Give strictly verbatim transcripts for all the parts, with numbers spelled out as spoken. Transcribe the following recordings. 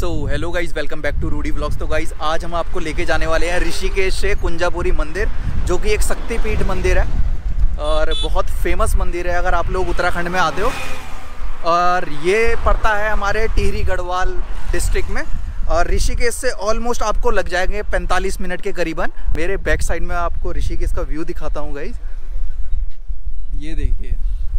So hello guys, welcome back to Rudy vlogs. तो guys आज हम आपको लेके जाने वाले हैं ऋषिकेश से कुंजापुरी मंदिर, जो कि एक शक्तिपीठ मंदिर है और बहुत फेमस मंदिर है अगर आप लोग उत्तराखंड में आते हो। और ये पड़ता है हमारे टिहरी गढ़वाल डिस्ट्रिक्ट में और ऋषिकेश से ऑलमोस्ट आपको लग जाएंगे पैंतालीस मिनट के करीबन। मेरे बैक साइड में आपको ऋषिकेश का व्यू दिखाता हूँ गाइज, ये देखिए।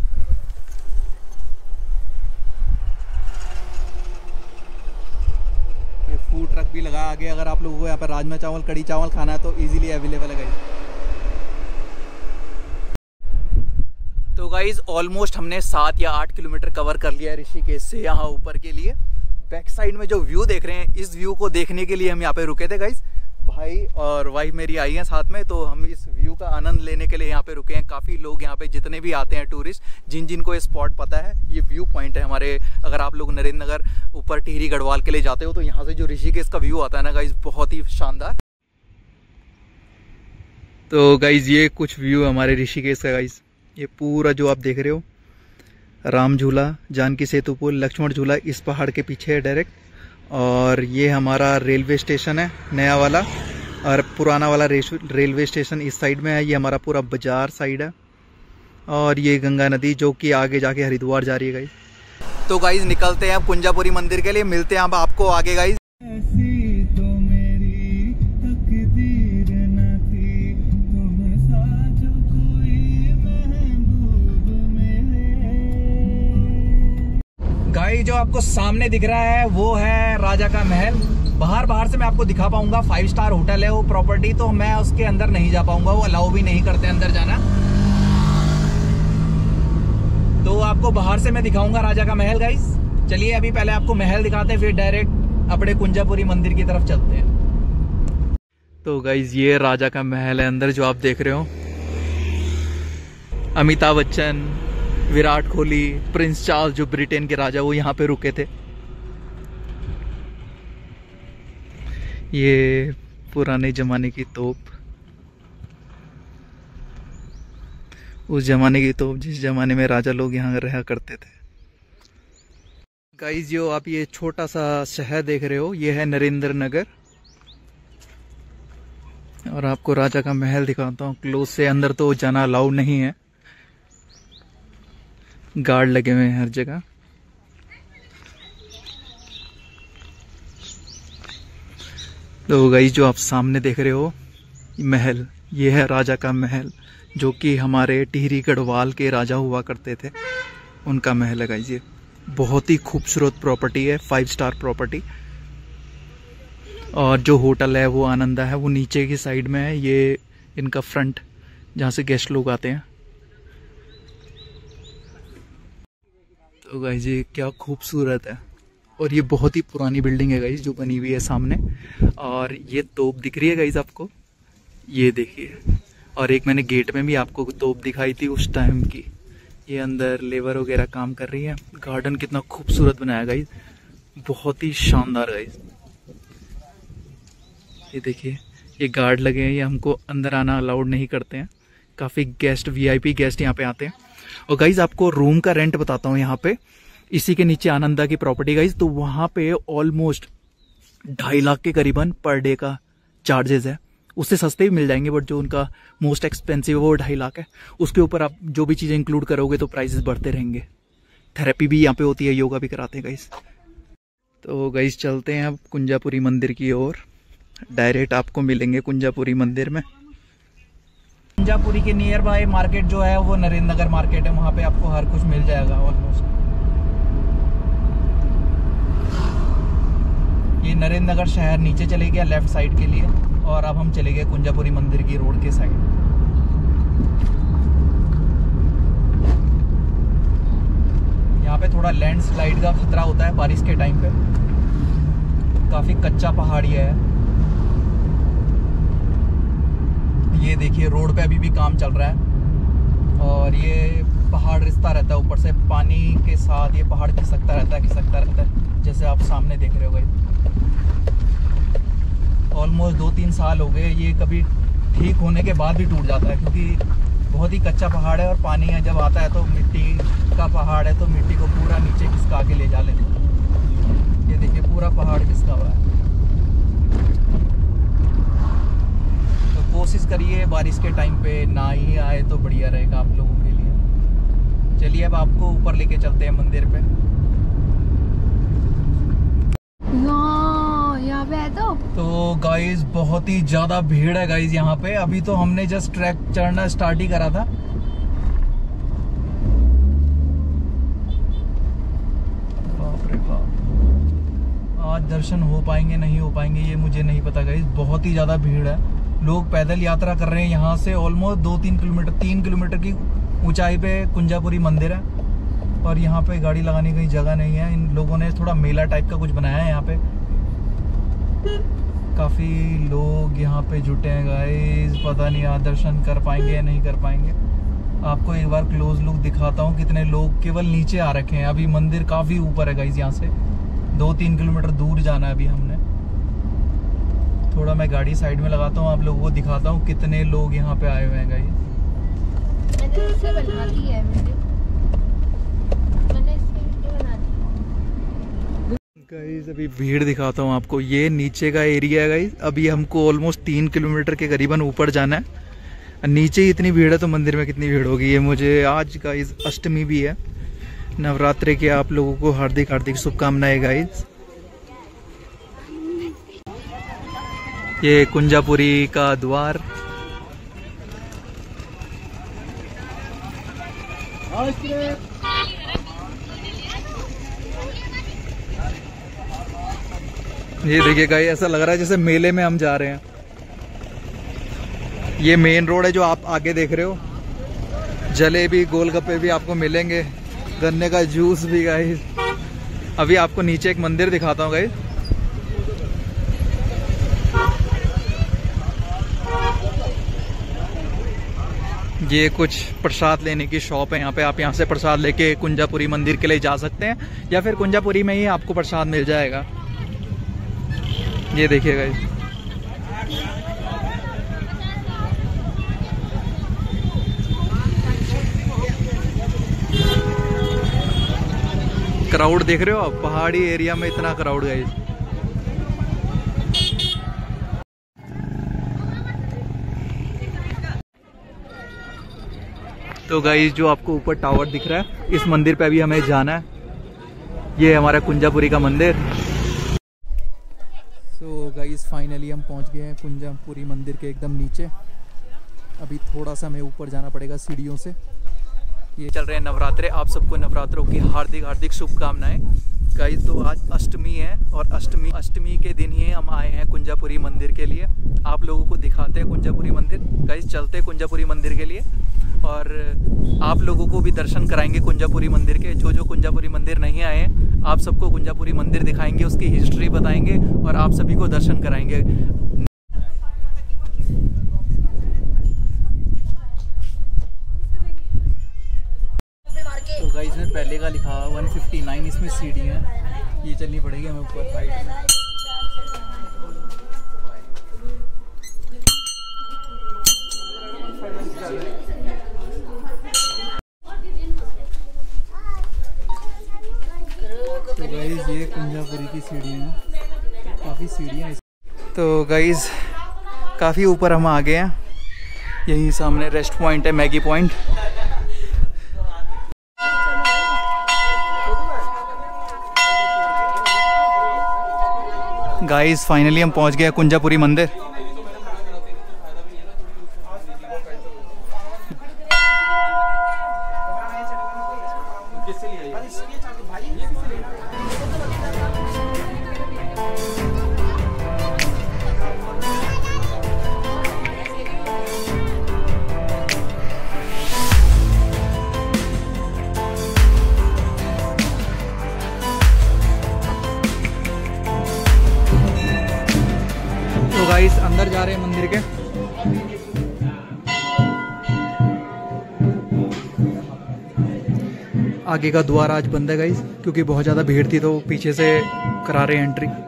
फूड ट्रक भी लगा आगे, अगर आप लोगों को यहाँ पर राजमा चावल कड़ी चावल खाना है तो इजीली अवेलेबल है गाइज। तो गाइज ऑलमोस्ट हमने सात या आठ किलोमीटर कवर कर लिया है ऋषिकेश से यहाँ ऊपर के लिए। बैक साइड में जो व्यू देख रहे हैं, इस व्यू को देखने के लिए हम यहाँ पे रुके थे गाइज। भाई और वाइफ मेरी आई हैं साथ में, तो हम इस व्यू का आनंद लेने के लिए यहाँ पे रुके हैं। काफ़ी लोग यहाँ पे जितने भी आते हैं टूरिस्ट, जिन जिनको ये स्पॉट पता है, ये व्यू पॉइंट है हमारे। अगर आप लोग नरेंद्र नगर ऊपर टिहरी गढ़वाल के लिए जाते हो तो यहाँ से जो ऋषिकेश का व्यू आता है ना गाइज, बहुत ही शानदार। तो गाइज ये कुछ व्यू हमारे ऋषिकेश का गाइज। ये पूरा जो आप देख रहे हो, राम झूला, जानकी सेतु पुल, लक्ष्मण झूला इस पहाड़ के पीछे है डायरेक्ट। और ये हमारा रेलवे स्टेशन है नया वाला, और पुराना वाला रेलवे स्टेशन इस साइड में है। ये हमारा पूरा बाजार साइड है। और ये गंगा नदी जो कि आगे जाके हरिद्वार जा रही है गाइज। तो गाइज निकलते हैं कुंजापुरी मंदिर के लिए, मिलते हैं अब आपको आगे गाइज। गाइस जो आपको सामने दिख रहा है वो है राजा का महल। बाहर बाहर से मैं आपको दिखा पाऊंगा, फाइव स्टार होटल है वो प्रॉपर्टी, तो मैं उसके अंदर नहीं जा पाऊंगा, वो अलाउ भी नहीं करते अंदर जाना। तो आपको बाहर से मैं दिखाऊंगा राजा का महल गाइस। चलिए अभी पहले आपको महल दिखाते हैं, फिर डायरेक्ट अपने कुंजापुरी मंदिर की तरफ चलते हैं। तो गाइस ये राजा का महल है अंदर जो आप देख रहे हो। अमिताभ बच्चन, विराट कोहली, प्रिंस चार्ल्स जो ब्रिटेन के राजा, वो यहाँ पे रुके थे। ये पुराने जमाने की तोप, उस जमाने की तोप जिस जमाने में राजा लोग यहाँ रहा करते थे। गाइस जो आप ये छोटा सा शहर देख रहे हो, ये है नरेंद्र नगर। और आपको राजा का महल दिखाता हूँ क्लोज से। अंदर तो जाना अलाउ नहीं है, गार्ड लगे हुए हैं हर जगह। तो गाइस जो आप सामने देख रहे हो महल, ये है राजा का महल, जो कि हमारे टिहरी गढ़वाल के राजा हुआ करते थे, उनका महल है गाइस। ये बहुत ही खूबसूरत प्रॉपर्टी है, फाइव स्टार प्रॉपर्टी। और जो होटल है वो आनंदा है, वो नीचे की साइड में है। ये इनका फ्रंट जहाँ से गेस्ट लोग आते हैं। तो गाइस ये क्या खूबसूरत है। और ये बहुत ही पुरानी बिल्डिंग है गाइस जो बनी हुई है सामने। और ये तोप दिख रही है गाइस आपको, ये देखिए। और एक मैंने गेट में भी आपको तोप दिखाई थी उस टाइम की। ये अंदर लेबर वगैरह काम कर रही है। गार्डन कितना खूबसूरत बनाया गाइस, बहुत ही शानदार गाइस। ये देखिए, ये गार्ड लगे हैं, ये हमको अंदर आना अलाउड नहीं करते हैं। काफ़ी गेस्ट, वीआईपी गेस्ट यहाँ पे आते हैं। और गाइज आपको रूम का रेंट बताता हूँ यहाँ पे, इसी के नीचे आनंदा की प्रॉपर्टी गाइज। तो वहाँ पे ऑलमोस्ट ढाई लाख के करीबन पर डे का चार्जेस है। उससे सस्ते भी मिल जाएंगे, बट जो उनका मोस्ट एक्सपेंसिव है वो ढाई लाख है। उसके ऊपर आप जो भी चीज़ें इंक्लूड करोगे तो प्राइसेस बढ़ते रहेंगे। थेरेपी भी यहाँ पे होती है, योगा भी कराते हैं गाइज। तो गाइज चलते हैं अब कुंजापुरी मंदिर की ओर। डायरेक्ट आपको मिलेंगे कुंजापुरी मंदिर में। कुंजापुरी के नियर बाय मार्केट जो है वो नरेंद्र नगर मार्केट है, वहाँ पे आपको हर कुछ मिल जाएगा ऑलमोस्ट। ये नरेंद्र नगर शहर नीचे चले गया लेफ्ट साइड के लिए, और अब हम चले गए कुंजापुरी मंदिर की रोड के साइड। यहाँ पे थोड़ा लैंडस्लाइड का खतरा होता है बारिश के टाइम पे, काफी कच्चा पहाड़ी है। ये देखिए रोड पे अभी भी काम चल रहा है, और ये पहाड़ रिश्ता रहता है ऊपर से पानी के साथ। ये पहाड़ खिसकता रहता है खिसकता रहता है जैसे आप सामने देख रहे हो भाई। ऑलमोस्ट दो तीन साल हो गए, ये कभी ठीक होने के बाद भी टूट जाता है, क्योंकि बहुत ही कच्चा पहाड़ है और पानी है जब आता है तो मिट्टी का पहाड़ है, तो मिट्टी को पूरा नीचे खिसका के ले जा लेते। ये देखिए पूरा पहाड़ किसका हुआ है। तो कोशिश करिए बारिश के टाइम पे ना ही आए तो बढ़िया रहेगा आप लोगों के लिए। चलिए अब आपको ऊपर लेके चलते हैं मंदिर पे। यहाँ पे है तो तो गाइज बहुत ही ज्यादा भीड़ है गाइज यहाँ पे। अभी तो हमने जस्ट ट्रैक चढ़ना स्टार्ट ही करा था। बाप रे बाप, आज दर्शन हो पाएंगे नहीं हो पाएंगे ये मुझे नहीं पता गाइज। बहुत ही ज्यादा भीड़ है, लोग पैदल यात्रा कर रहे हैं यहाँ से। ऑलमोस्ट दो तीन किलोमीटर तीन किलोमीटर की ऊंचाई पे कुंजापुरी मंदिर है और यहाँ पे गाड़ी लगाने की जगह नहीं है। इन लोगों ने थोड़ा मेला टाइप का कुछ बनाया है यहाँ पे। काफी लोग यहाँ पे जुटे हैं गाइस, पता नहीं आज दर्शन कर पाएंगे या नहीं कर पाएंगे। आपको एक बार क्लोज लुक दिखाता हूँ कितने लोग केवल नीचे आ रखे हैं। अभी मंदिर काफी ऊपर है गाइस, यहाँ से दो तीन किलोमीटर दूर जाना है अभी हमने। थोड़ा मैं गाड़ी साइड में लगाता हूँ, आप लोगों को दिखाता हूँ कितने लोग यहाँ पे आए हुए हैं गाइस। मैंने इससे बना दी है वीडियो, मैंने इससे वीडियो बना दी। गाइस अभी भीड़ दिखाता हूँ आपको। ये नीचे का एरिया है गाइस। अभी हमको ऑलमोस्ट तीन किलोमीटर के करीबन ऊपर जाना है। नीचे ही इतनी भीड़ है तो मंदिर में कितनी भीड़ होगी ये मुझे। आज गाइस अष्टमी भी है, नवरात्रि के आप लोगों को हार्दिक हार्दिक शुभकामनाएं गाइस। ये कुंजापुरी का द्वार। ये देखिए गाइस, ऐसा लग रहा है जैसे मेले में हम जा रहे हैं। ये मेन रोड है जो आप आगे देख रहे हो। जलेबी गोलगप्पे भी आपको मिलेंगे, गन्ने का जूस भी गाइस। अभी आपको नीचे एक मंदिर दिखाता हूँ गाइस। ये कुछ प्रसाद लेने की शॉप है यहाँ पे। आप यहाँ से प्रसाद लेके कुंजापुरी मंदिर के लिए जा सकते हैं या फिर कुंजापुरी में ही आपको प्रसाद मिल जाएगा। ये देखिए गाइस, क्राउड देख रहे हो आप, पहाड़ी एरिया में इतना क्राउड गाइस। तो गाइस जो आपको ऊपर टावर दिख रहा है, इस मंदिर पे अभी हमें जाना है। ये हमारा कुंजापुरी का मंदिर। तो गाइस फाइनली हम पहुंच गए हैं कुंजापुरी मंदिर के एकदम नीचे। अभी थोड़ा सा हमें ऊपर जाना पड़ेगा सीढ़ियों से। ये चल रहे हैं नवरात्रे। आप सबको नवरात्रों की हार्दिक हार्दिक शुभकामनाएं गाइस। तो आज अष्टमी है और अष्टमी अष्टमी के दिन ही हम आए हैं कुंजापुरी मंदिर के लिए। आप लोगों को दिखाते हैं कुंजापुरी मंदिर गाइस। चलते हैं कुंजापुरी मंदिर के लिए और आप लोगों को भी दर्शन कराएंगे कुंजापुरी मंदिर के। जो जो कुंजापुरी मंदिर नहीं आए हैं, आप सबको कुंजापुरी मंदिर दिखाएंगे, उसकी हिस्ट्री बताएंगे और आप सभी को दर्शन कराएंगे। तो गाइस इसमें पहले का लिखा हुआ एक सौ उनसठ, इसमें सीढ़ी है, ये चलनी पड़ेगी हमें ऊपर साइड में। तो गाइस ये कुंजापुरी की सीढ़ियाँ हैं, काफ़ी सीढ़ियाँ। तो गाइस काफ़ी ऊपर हम आ गए हैं। यही सामने रेस्ट पॉइंट है, मैगी पॉइंट। गाइस फाइनली हम पहुंच गए कुंजापुरी मंदिर। गाइस अंदर जा रहे हैं मंदिर के। आगे का द्वार आज बंद है गाइस, क्योंकि बहुत ज़्यादा भीड़ थी तो पीछे से करा रहे हैं एंट्री।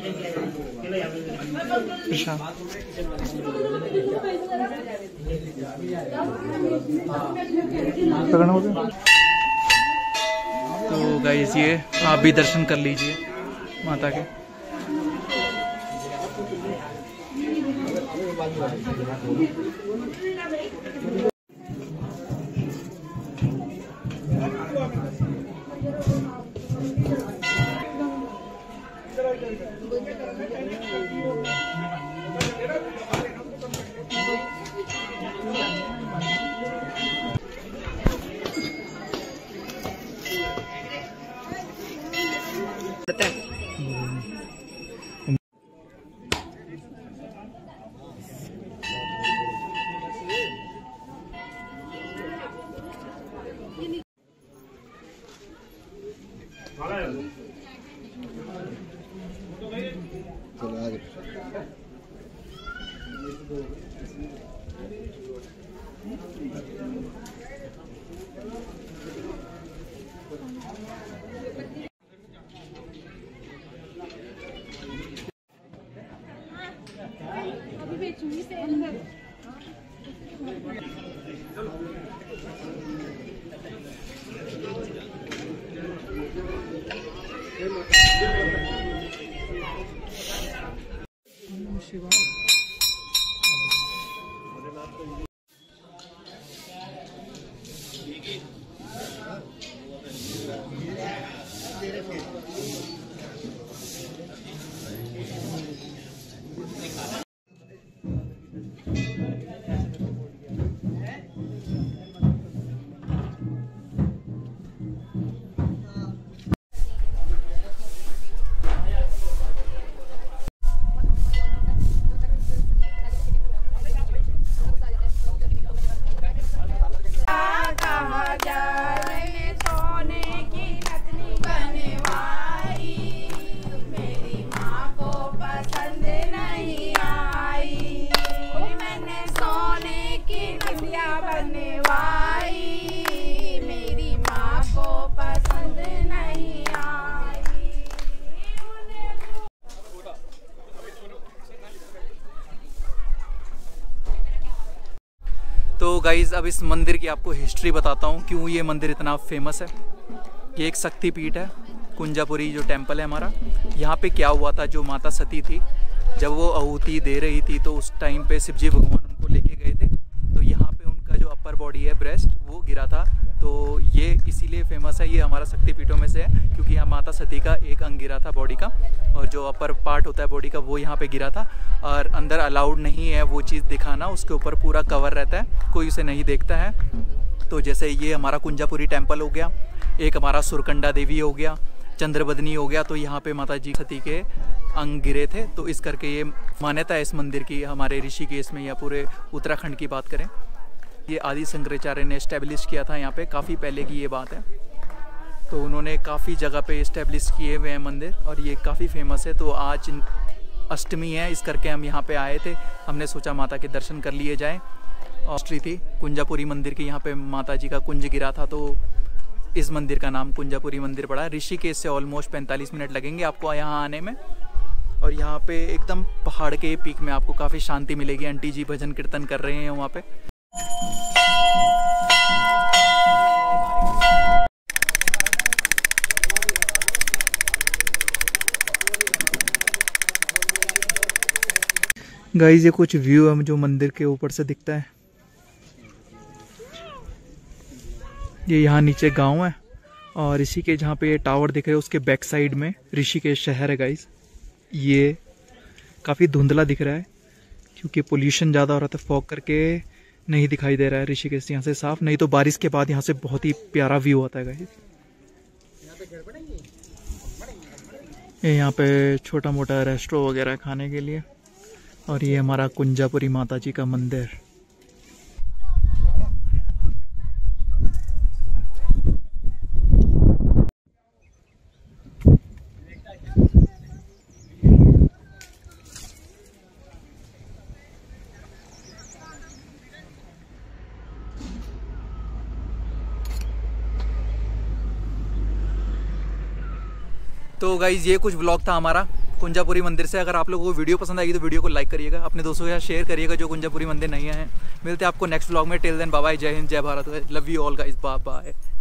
तो गाइस ये आप भी दर्शन कर लीजिए माता के। तो गाइज़ अब इस मंदिर की आपको हिस्ट्री बताता हूँ, क्यों ये मंदिर इतना फेमस है। ये एक शक्तिपीठ है, कुंजापुरी जो टेम्पल है हमारा। यहाँ पे क्या हुआ था, जो माता सती थी जब वो आहुति दे रही थी तो उस टाइम पे शिवजी भगवान उनको लेके गए थे, तो यहाँ पे उनका जो अपर बॉडी है, ब्रेस्ट, वो गिरा था। तो ये इसीलिए फेमस है, ये हमारा शक्तिपीठों में से है, क्योंकि यहाँ माता सती का एक अंग गिरा था बॉडी का, और जो अपर पार्ट होता है बॉडी का वो यहाँ पे गिरा था। और अंदर अलाउड नहीं है वो चीज़ दिखाना, उसके ऊपर पूरा कवर रहता है, कोई उसे नहीं देखता है। तो जैसे ये हमारा कुंजापुरी टेम्पल हो गया, एक हमारा सुरकंडा देवी हो गया, चंद्रबदनी हो गया, तो यहाँ पे माता जी सती के अंग गिरे थे। तो इस करके ये मान्यता है इस मंदिर की, हमारे ऋषिकेश में या पूरे उत्तराखंड की बात करें। ये आदि शंकराचार्य ने इस्टेब्लिश किया था यहाँ पे, काफ़ी पहले की ये बात है। तो उन्होंने काफ़ी जगह पे इस्टेब्लिश किए हुए हैं मंदिर, और ये काफ़ी फेमस है। तो आज अष्टमी है, इस करके हम यहाँ पे आए थे, हमने सोचा माता के दर्शन कर लिए जाएँ। और थी कुंजापुरी मंदिर की, यहाँ पे माता जी का कुंज गिरा था, तो इस मंदिर का नाम कुंजापुरी मंदिर पड़ा। ऋषिकेश से ऑलमोस्ट पैंतालीस मिनट लगेंगे आपको यहाँ आने में। और यहाँ पे एकदम पहाड़ के पीक में आपको काफ़ी शांति मिलेगी। आंटी जी भजन कीर्तन कर रहे हैं वहाँ पे। गाइस ये कुछ व्यू है जो मंदिर के ऊपर से दिखता है। ये यहाँ नीचे गांव है, और ऋषिकेश जहाँ पे ये टावर दिख रहे हैं उसके बैक साइड में ऋषिकेश शहर है। गाइस ये काफ़ी धुंधला दिख रहा है क्योंकि पोल्यूशन ज़्यादा हो रहा था, फॉग करके नहीं दिखाई दे रहा है ऋषिकेश यहाँ से साफ। नहीं तो बारिश के बाद यहाँ से बहुत ही प्यारा व्यू आता है। गाइस ये यहाँ पे छोटा मोटा रेस्टोरेंट वगैरह खाने के लिए। और ये हमारा कुंजापुरी माता जी का मंदिर। तो गाइज ये कुछ व्लॉग था हमारा, कुंजापुरी मंदिर से। अगर आप लोगों को वीडियो पसंद आएगी तो वीडियो को लाइक करिएगा, अपने दोस्तों के साथ शेयर करिएगा जो कुंजापुरी मंदिर नहीं आए हैं। मिलते हैं आपको नेक्स्ट व्लॉग में। Till then bye bye, Jai Hind, Jai Bharat, love you all guys, bye bye.